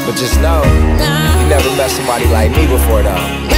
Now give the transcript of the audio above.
But just know, you never met somebody like me before though.